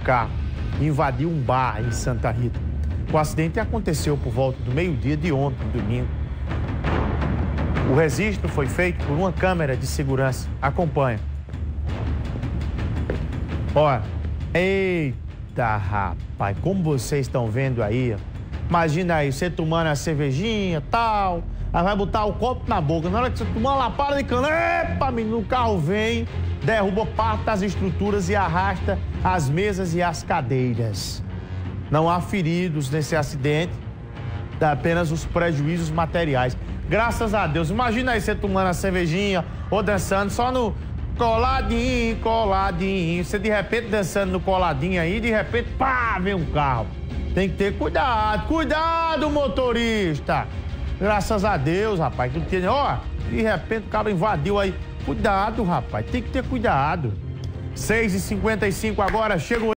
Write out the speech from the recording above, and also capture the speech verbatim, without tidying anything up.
carro e invadiu um bar em Santa Rita. O acidente aconteceu por volta do meio-dia de ontem, domingo. O registro foi feito por uma câmera de segurança. Acompanha. Olha, eita, rapaz, como vocês estão vendo aí, imagina aí, você tomando a cervejinha e tal, aí vai botar o copo na boca, na hora que você tomar uma lapada de cana, epa, menino, o carro vem, derruba parte das estruturas e arrasta as mesas e as cadeiras. Não há feridos nesse acidente, apenas os prejuízos materiais. Graças a Deus. Imagina aí você tomando a cervejinha ou dançando só no coladinho, coladinho. Você de repente dançando no coladinho aí, de repente, pá, vem um carro. Tem que ter cuidado, cuidado, motorista. Graças a Deus, rapaz. Que tinha, ó, de repente o cara invadiu aí. Cuidado, rapaz, tem que ter cuidado. seis e cinquenta e cinco agora, chega o